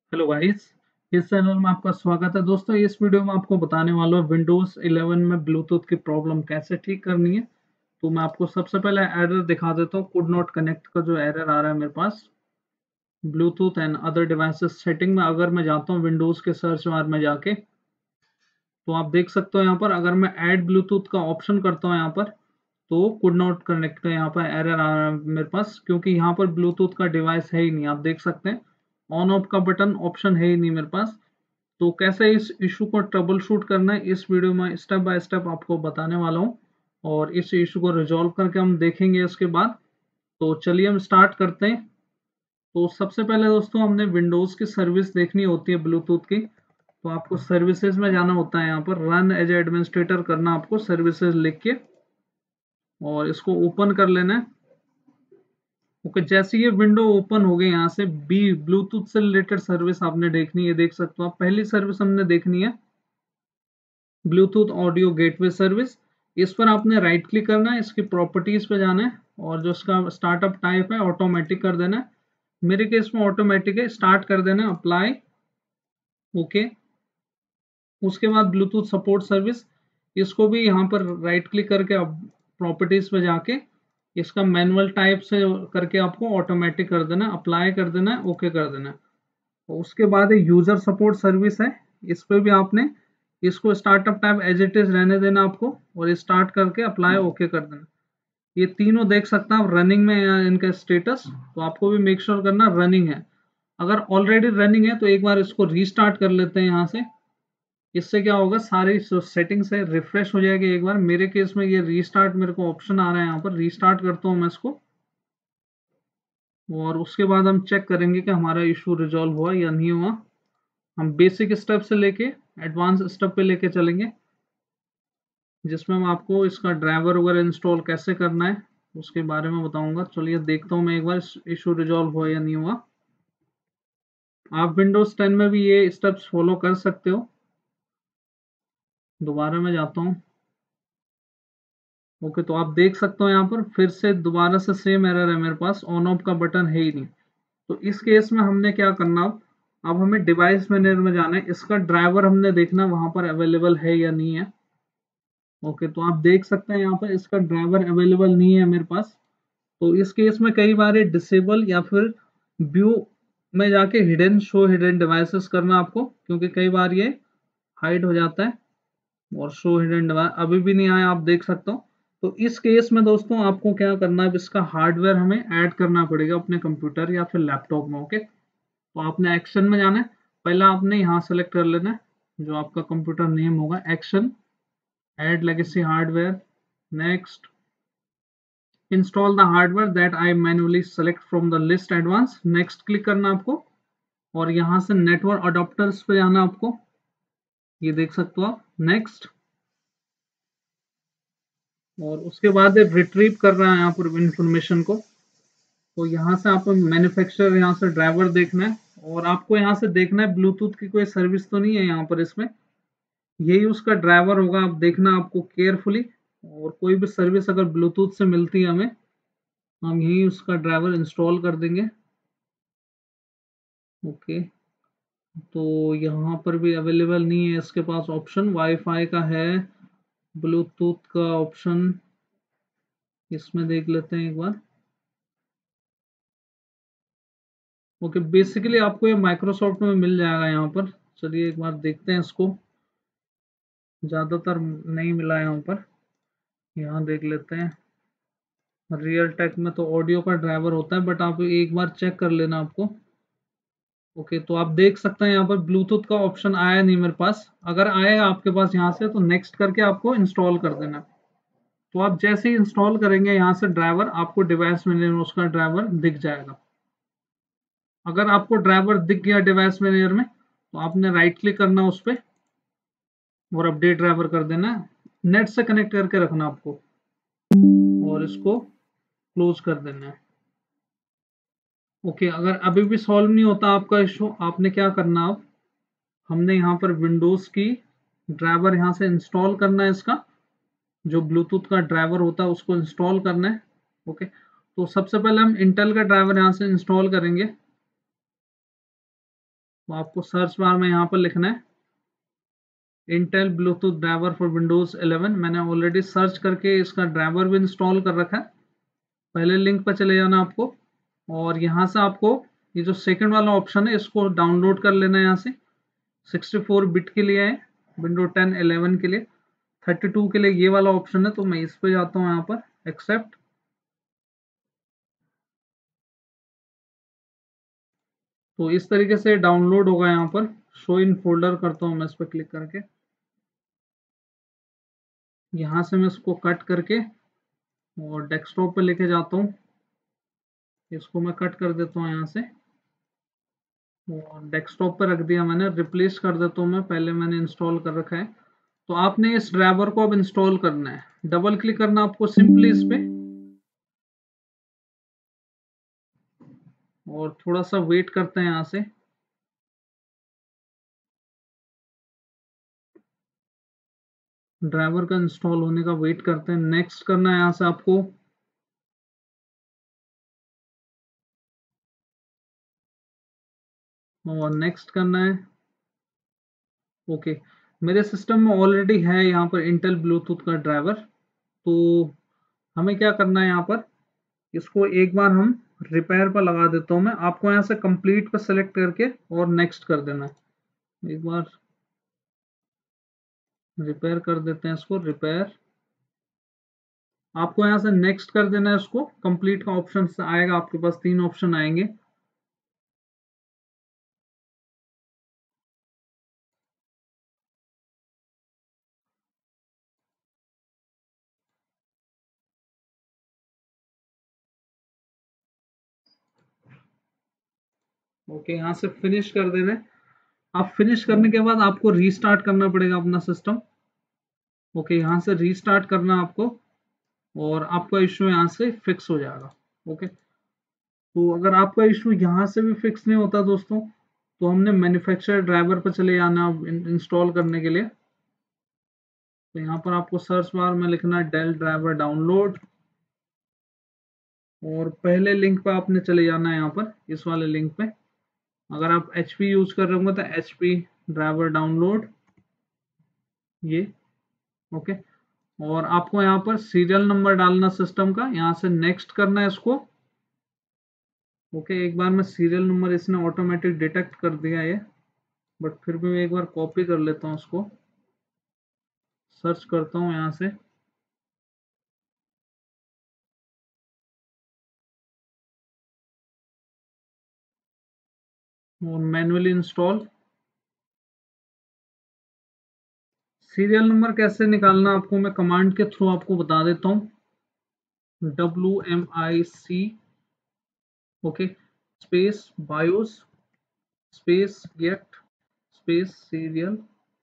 Hello guys, इस channel में आपका स्वागत है। दोस्तों, इस वीडियो में आपको बताने वाला हूँ विंडोज 11 में ब्लूटूथ की प्रॉब्लम कैसे ठीक करनी है। तो मैं आपको सबसे पहले एरर दिखा देता हूँ। कुड नॉट कनेक्ट का जो एरर आ रहा है मेरे पास Bluetooth and other devices setting में, अगर मैं जाता हूँ विंडोज के सर्च बार में जाके, तो आप देख सकते हो यहाँ पर अगर मैं ऐड ब्लूटूथ का ऑप्शन करता हूँ यहाँ पर, तो कुड नॉट कनेक्ट का यहाँ पर एरर आ रहा है मेरे पास, क्योंकि यहाँ पर ब्लूटूथ का डिवाइस है ही नहीं। आप देख सकते हैं ऑन ऑफ का बटन ऑप्शन है ही नहीं मेरे पास। तो कैसे इस इशू को ट्रबल शूट करना है, इस वीडियो में स्टेप बाय स्टेप आपको बताने वाला हूँ और इस इशू को रिजॉल्व करके हम देखेंगे इसके बाद। तो चलिए हम स्टार्ट करते हैं। तो सबसे पहले दोस्तों हमने विंडोज की सर्विस देखनी होती है ब्लूटूथ की। तो आपको सर्विसेज में जाना होता है, यहाँ पर रन एज एडमिनिस्ट्रेटर करना आपको सर्विसेज लिख के और इसको ओपन कर लेना है। ओके, जैसे ये विंडो ओपन हो गई, यहाँ से बी ब्लूटूथ से रिलेटेड सर्विस आपने देखनी है। देख सकते हो आप, पहली सर्विस हमने देखनी है ब्लूटूथ ऑडियो गेटवे सर्विस। इस पर आपने राइट क्लिक करना है, इसकी प्रॉपर्टीज पे जाना है और जो इसका स्टार्टअप टाइप है ऑटोमेटिक कर देना है। मेरे केस में ऑटोमेटिक है, स्टार्ट कर देना, अप्लाई। ओके, उसके बाद ब्लूटूथ सपोर्ट सर्विस, इसको भी यहाँ पर राइट क्लिक करके प्रॉपर्टीज पे जाके इसका मैनुअल टाइप से करके आपको ऑटोमेटिक कर देना, अप्लाई कर देना है, ओके कर देना है। और उसके बाद यूजर सपोर्ट सर्विस है, इस पे भी आपने इसको startup type as it is रहने देना आपको और स्टार्ट करके अप्लाई ओके कर देना। ये तीनों देख सकते हैं आप रनिंग में या इनका स्टेटस, तो आपको भी मेक श्योर करना रनिंग है। अगर ऑलरेडी रनिंग है तो एक बार इसको रीस्टार्ट कर लेते हैं यहाँ से। इससे क्या होगा, सारी सेटिंग्स है रिफ्रेश हो जाएगी एक बार। मेरे केस में ये रीस्टार्ट मेरे को ऑप्शन आ रहा है, यहाँ पर रीस्टार्ट करता हूँ मैं इसको और उसके बाद हम चेक करेंगे कि हमारा इशू रिजॉल्व हुआ या नहीं हुआ। हम बेसिक स्टेप से लेके एडवांस स्टेप पे लेके चलेंगे, जिसमें मैं आपको इसका ड्राइवर वगैरह इंस्टॉल कैसे करना है उसके बारे में बताऊंगा। चलिए देखता हूँ मैं एक बार इशू रिजॉल्व हुआ या नहीं हुआ। आप विंडोज 10 में भी ये स्टेप्स फॉलो कर सकते हो। दोबारा मैं जाता हूँ। ओके, तो आप देख सकते हो यहाँ पर फिर से दोबारा से सेम एरर है मेरे पास, ऑन ऑफ का बटन है ही नहीं। तो इस केस में हमने क्या करना, अब हमें डिवाइस मैनेजर में जाना है, इसका ड्राइवर हमने देखना वहां पर अवेलेबल है या नहीं है। ओके, तो आप देख सकते हैं यहाँ पर इसका ड्राइवर अवेलेबल नहीं है मेरे पास। तो इस केस में कई बार ये डिसेबल या फिर व्यू में जाके हिडन शो हिडन डिवाइसेस करना आपको, क्योंकि कई बार ये हाइड हो जाता है। और शो हिडन डिवाइस अभी भी नहीं आया, आप देख सकते हो। तो इस केस में दोस्तों आपको क्या करना है, इसका हार्डवेयर हमें ऐड करना पड़ेगा अपने कंप्यूटर या फिर लैपटॉप में। ओके, तो आपने एक्शन में जाना है। पहला आपने यहाँ सेलेक्ट कर लेना है जो आपका कंप्यूटर नेम होगा, action, add legacy hardware, next, install the hardware that I manually select from the list advance, next click करना आपको और यहाँ से नेटवर्क अडॉप्टर्स पे जाना आपको। ये देख सकते हो आप, नेक्स्ट। और उसके बाद रिट्रीव कर रहा है यहाँ पर इंफॉर्मेशन को। तो यहाँ से आपको मैन्युफैक्चरर, यहाँ से ड्राइवर देखना है और आपको यहाँ से देखना है ब्लूटूथ की कोई सर्विस तो नहीं है यहाँ पर। इसमें यही उसका ड्राइवर होगा, आप देखना आपको केयरफुली। और कोई भी सर्विस अगर ब्लूटूथ से मिलती है हमें, हम यही उसका ड्राइवर इंस्टॉल कर देंगे। ओके, तो यहाँ पर भी अवेलेबल नहीं है इसके पास ऑप्शन, वाईफाई का है, ब्लूटूथ का ऑप्शन इसमें देख लेते हैं एक बार। ओके, बेसिकली आपको ये माइक्रोसॉफ्ट में मिल जाएगा यहाँ पर। चलिए एक बार देखते हैं इसको, ज़्यादातर नहीं मिला है यहाँ पर। यहाँ देख लेते हैं, रियल टेक में तो ऑडियो का ड्राइवर होता है, बट आप एक बार चेक कर लेना आपको। ओके, तो आप देख सकते हैं यहाँ पर ब्लूटूथ का ऑप्शन आया नहीं मेरे पास। अगर आएगा आपके पास यहाँ से तो नेक्स्ट करके आपको इंस्टॉल कर देना। तो आप जैसे ही इंस्टॉल करेंगे यहाँ से ड्राइवर, आपको डिवाइस मैनेजर में उसका ड्राइवर दिख जाएगा। अगर आपको ड्राइवर दिख गया डिवाइस मैनेजर में, तो आपने राइट क्लिक करना उस पर और अपडेट ड्राइवर कर देना है। नेट से कनेक्ट करके रखना आपको और इसको क्लोज कर देना है। ओके, अगर अभी भी सॉल्व नहीं होता आपका इशू, आपने क्या करना, अब हमने यहाँ पर विंडोज की ड्राइवर यहाँ से इंस्टॉल करना है, इसका जो ब्लूटूथ का ड्राइवर होता है उसको इंस्टॉल करना है। ओके, तो सबसे पहले हम इंटेल का ड्राइवर यहाँ से इंस्टॉल करेंगे। तो आपको सर्च बार में यहाँ पर लिखना है Intel Bluetooth driver for Windows 11। मैंने ऑलरेडी सर्च करके इसका ड्राइवर भी इंस्टॉल कर रखा है। पहले लिंक पर चले जाना आपको और यहाँ से आपको ये जो सेकंड वाला ऑप्शन है इसको डाउनलोड कर लेना है। यहाँ से 64 बिट के लिए है, विंडो 10 11 के लिए, 32 के लिए ये वाला ऑप्शन है। तो मैं इस पे जाता हूँ, यहाँ पर एक्सेप्ट। तो इस तरीके से डाउनलोड होगा। यहाँ पर शो इन फोल्डर करता हूँ मैं इस पर क्लिक करके। यहाँ से मैं इसको कट करके और डेस्कटॉप पे लेके जाता हूँ। इसको मैं कट कर देता हूँ यहाँ से और डेस्कटॉप पे रख दिया मैंने। रिप्लेस कर देता हूँ मैं, पहले मैंने इंस्टॉल कर रखा है। तो आपने इस ड्राइवर को अब इंस्टॉल करना है। डबल क्लिक करना आपको सिंपली इस पे और थोड़ा सा वेट करते हैं यहाँ से। ड्राइवर का इंस्टॉल होने का वेट करते हैं। नेक्स्ट करना है यहाँ से आपको। और नेक्स्ट करना है। ओके, मेरे सिस्टम में ऑलरेडी है यहाँ पर इंटेल ब्लूटूथ का ड्राइवर। तो हमें क्या करना है, यहाँ पर इसको एक बार हम रिपेयर पर लगा देता हूँ मैं। आपको यहाँ से कंप्लीट पर सेलेक्ट करके और नेक्स्ट कर देना है। एक बार रिपेयर कर देते हैं इसको। रिपेयर आपको यहाँ से नेक्स्ट कर देना है। इसको कंप्लीट का ऑप्शन आएगा आपके पास, 3 ऑप्शन आएंगे। ओके, यहाँ से फिनिश कर देना है। आप फिनिश करने के बाद आपको रीस्टार्ट करना पड़ेगा अपना सिस्टम। ओके, यहाँ से रीस्टार्ट करना आपको और आपका इश्यू यहाँ से फिक्स हो जाएगा। ओके, तो अगर आपका इश्यू यहाँ से भी फिक्स नहीं होता दोस्तों, तो हमने मैन्युफैक्चरर ड्राइवर पर चले जाना इंस्टॉल करने के लिए। तो यहाँ पर आपको सर्च बार में लिखना है डेल ड्राइवर डाउनलोड और पहले लिंक पे आपने चले जाना है, यहाँ पर इस वाले लिंक पे। अगर आप HP यूज कर रहे होंगे तो HP ड्राइवर डाउनलोड, ये। ओके, और आपको यहाँ पर सीरियल नंबर डालना सिस्टम का, यहाँ से नेक्स्ट करना है इसको। ओके, एक बार मैं सीरियल नंबर इसने ऑटोमेटिक डिटेक्ट कर दिया है, बट फिर भी मैं एक बार कॉपी कर लेता हूँ उसको। सर्च करता हूँ यहाँ से। और मैनुअली इंस्टॉल। सीरियल नंबर कैसे निकालना आपको मैं कमांड के थ्रू आपको बता देता हूँ। WMIC, okay, space BIOS space get space serial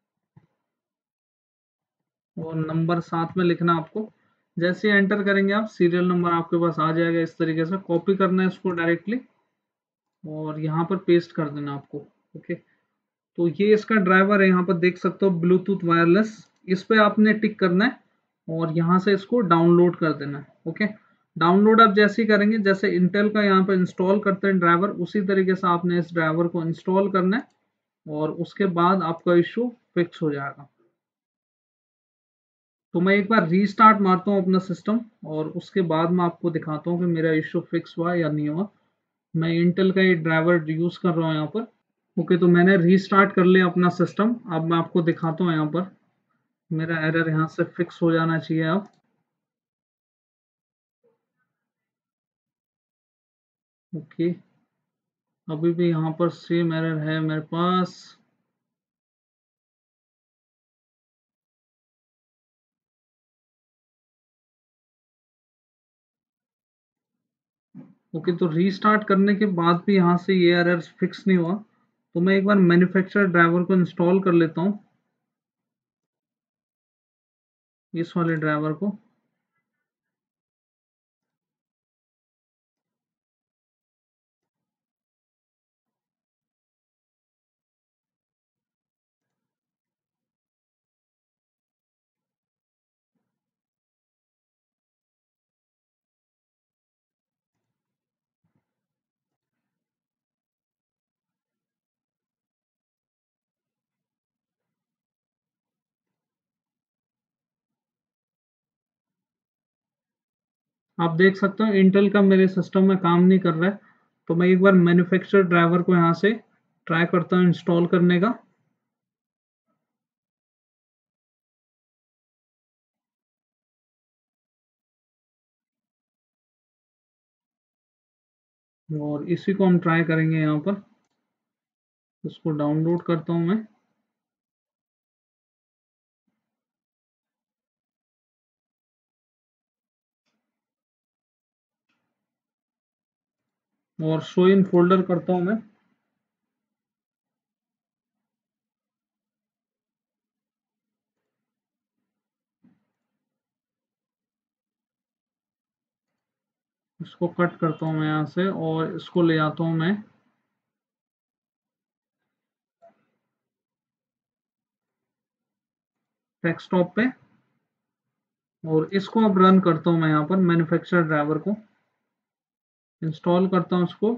और नंबर साथ में लिखना आपको। जैसे एंटर करेंगे आप, सीरियल नंबर आपके पास आ जाएगा। इस तरीके से कॉपी करना है इसको डायरेक्टली और यहाँ पर पेस्ट कर देना आपको। ओके, तो ये इसका ड्राइवर है, यहाँ पर देख सकते हो ब्लूटूथ वायरलेस। इस पे आपने टिक करना है और यहाँ से इसको डाउनलोड कर देना है। ओके, डाउनलोड आप जैसे ही करेंगे, जैसे इंटेल का यहाँ पर इंस्टॉल करते हैं ड्राइवर, उसी तरीके से आपने इस ड्राइवर को इंस्टॉल करना है और उसके बाद आपका इश्यू फिक्स हो जाएगा। तो मैं एक बार रीस्टार्ट मारता हूँ अपना सिस्टम और उसके बाद मैं आपको दिखाता हूँ कि मेरा इश्यू फिक्स हुआ या नहीं हुआ। मैं इंटेल का ये ड्राइवर यूज कर रहा हूँ यहाँ पर। ओके, तो मैंने रीस्टार्ट कर लिया अपना सिस्टम। अब मैं आपको दिखाता हूँ यहाँ पर मेरा एरर यहाँ से फिक्स हो जाना चाहिए अब। ओके, अभी भी यहाँ पर सेम एरर है मेरे पास। ओके, तो रीस्टार्ट करने के बाद भी यहाँ से ये एरर फिक्स नहीं हुआ। तो मैं एक बार मैन्युफैक्चरर ड्राइवर को इंस्टॉल कर लेता हूँ, इस वाले ड्राइवर को। आप देख सकते हो इंटेल का मेरे सिस्टम में काम नहीं कर रहा है, तो मैं एक बार मैन्युफैक्चर ड्राइवर को यहाँ से ट्राई करता हूँ इंस्टॉल करने का। और इसी को हम ट्राई करेंगे यहाँ पर। इसको डाउनलोड करता हूँ मैं। और शो इन फोल्डर करता हूँ मैं। इसको कट करता हूँ मैं यहाँ से और इसको ले आता हूँ मैं डेस्कटॉप पे। और इसको अब रन करता हूँ मैं यहाँ पर मैन्युफैक्चर ड्राइवर को इंस्टॉल करता हूँ इसको।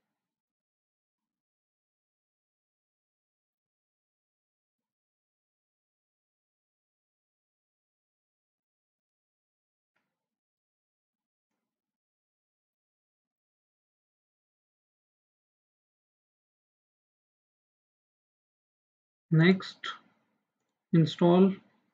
Next, install.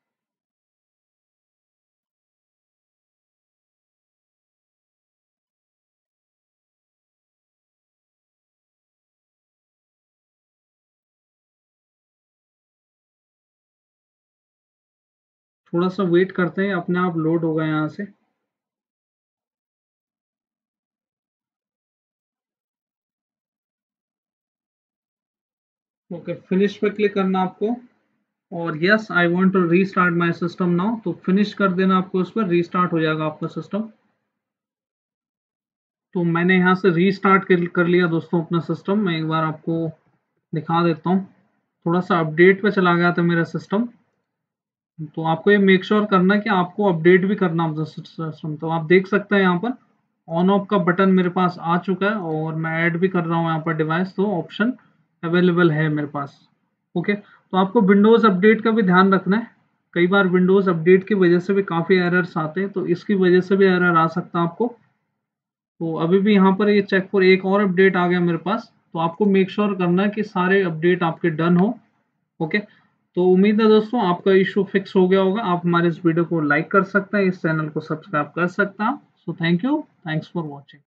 थोड़ा सा वेट करते हैं, अपने आप लोड होगा यहाँ से। ओके, फिनिश पे क्लिक करना आपको। और yes, I want to restart my system now, तो फिनिश कर देना आपको। उस पर रीस्टार्ट हो जाएगा आपका सिस्टम। तो मैंने यहाँ से रीस्टार्ट कर लिया दोस्तों अपना सिस्टम। मैं एक बार आपको दिखा देता हूँ। थोड़ा सा अपडेट पे चला गया था मेरा सिस्टम, तो आपको ये मेक श्योर करना है कि आपको अपडेट भी करना अपना सिस्टम। तो आप देख सकते हैं यहाँ पर ऑन ऑफ का बटन मेरे पास आ चुका है और मैं ऐड भी कर रहा हूँ यहाँ पर डिवाइस, तो ऑप्शन अवेलेबल है मेरे पास। ओके, तो आपको विंडोज़ अपडेट का भी ध्यान रखना है। कई बार विंडोज़ अपडेट की वजह से भी काफ़ी एरर्स आते हैं, तो इसकी वजह से भी एरर आ सकता है आपको। तो अभी भी यहाँ पर ये चेक फॉर एक और अपडेट आ गया मेरे पास, तो आपको मेक श्योर करना है कि सारे अपडेट आपके डन हो। ओके, तो उम्मीद है दोस्तों आपका इशू फिक्स हो गया होगा। आप हमारे इस वीडियो को लाइक कर सकते हैं, इस चैनल को सब्सक्राइब कर सकते हैं। So thank you, thanks for watching.